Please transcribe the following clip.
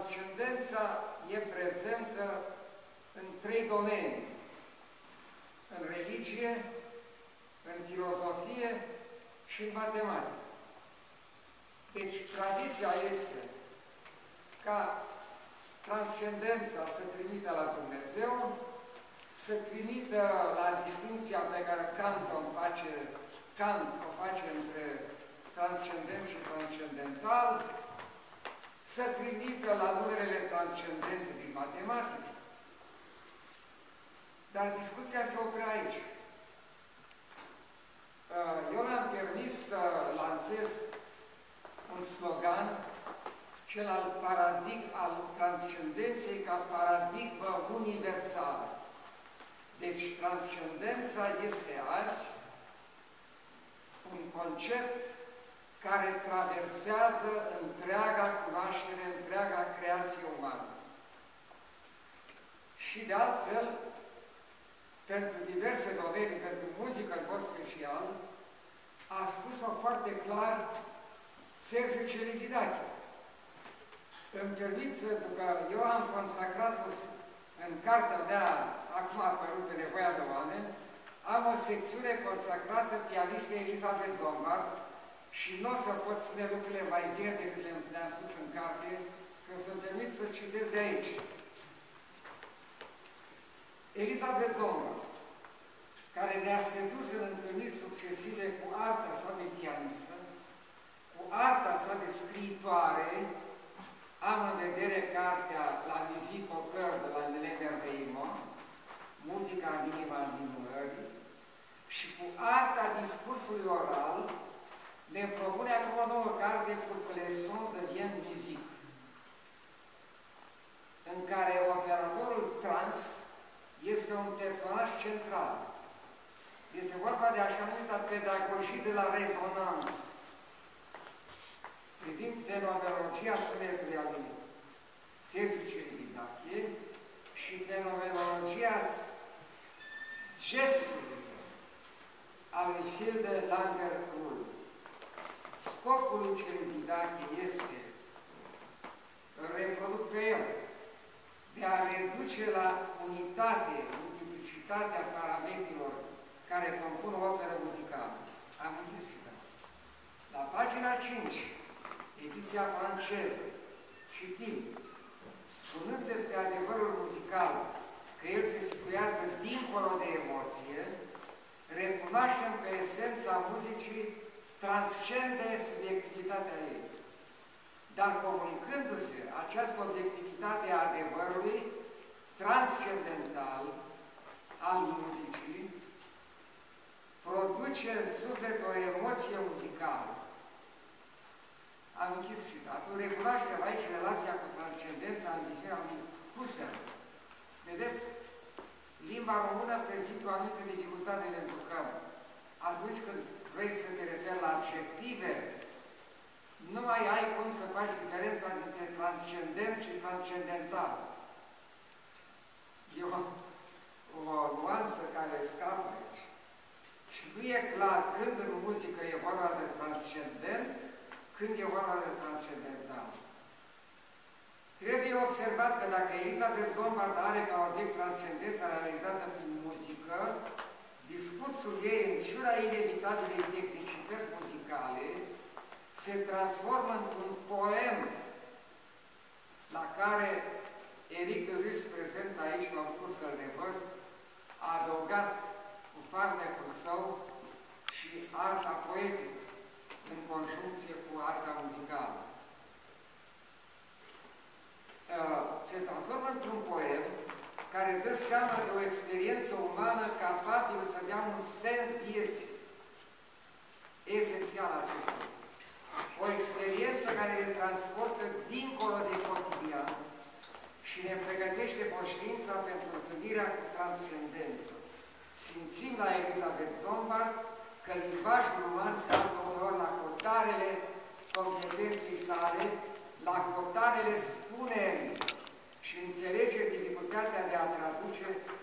transcendența e prezentă în 3 domenii. În religie, în filozofie și în matematică. Deci, tradiția este ca transcendența să trimită la Dumnezeu, să trimită la distinția pe care Kant o face între transcendent și transcendental, să trimită la numerele transcendente din matematică. Dar discuția se oprea aici. Eu mi-am permis să lansez un slogan, cel al transcendenței ca paradigmă universală. Deci, transcendența este azi un concept care traversează întreaga cunoaștere, întreaga creație umană. Și de altfel, pentru diverse domenii, pentru muzică în mod special, a spus-o foarte clar Sergiu Celibidache. Îmi permit, pentru că eu am consacrat-o în cartea mea, acum a apărut pe nevoia de oameni, am o secțiune consacrată pianistei Elisabeth Lombard și nu o să pot spune lucrurile mai bine decât le-am spus în carte, că o să-mi permit să citesc de aici. Elisabeth Lombard, care ne-a sedus în întâlniri succesive cu arta sa de pianistă, cu arta sa de scriitoare, am în vedere cartea La musique au cœur de la l'émerveillement, muzica în inima minunării, și cu arta discursului oral, ne propune acum o nouă carte, Pour que les sons deviennent musique, în care operatorul trans este un personaj central. Este vorba de așa numită pedagogie de la rezonanță, privind fenomenologia sunetului al lui Sergiu Celibidache și fenomenologia gestului al lui Hilde Langer-Kuhl. Scopul lui Celibidache este, îl reproduc pe el, de a reduce la unitate, multiplicitatea parametrilor care compun o operă muzicală. Am închis citat. La pagina 5, ediția franceză, citim, spunând despre adevărul muzical, că el se situează dincolo de emoție, recunoaștem că esența muzicii transcende subiectivitatea ei. Dar comunicându-se această obiectivitate a adevărului transcendental al muzicii, produce în suflet o emoție muzicală. Am închis citatul. Recunoaștem aici relația cu transcendența în viziunea lui Husserl. Vedeți? Limba română prezintă o anumită dificultate pentru că atunci când vrei să te referi la adjective, nu mai ai cum să faci diferența dintre transcendent și transcendental. E o nuanță care scapă aici. Și nu e clar când în muzică e vorba de transcendent, când e vorba de transcendental. Trebuie observat că dacă Elisabeth Lombard are ca obiect transcendența realizată prin muzică, discursul ei, în ciuda inevitabilei tehnicități muzicale, se transformă într-un poem la care Eric de Rus, prezent aici la un curs să-l revăd, a adăugat cu farmecul său și arta poetică în conjuncție cu arta muzicală. Se transformă într-un poem care dă seama de o experiență umană capabilă să dea un sens vieții esențial acestui. O experiență care ne transportă dincolo de cotidian și ne pregătește conștiința pentru întâlnirea cu transcendență. Simțim la Elisabeth Lombard că limbajul uman se află uneori la cotarele competenței sale, la cotarele spunerii și înțelege dificultatea de a traduce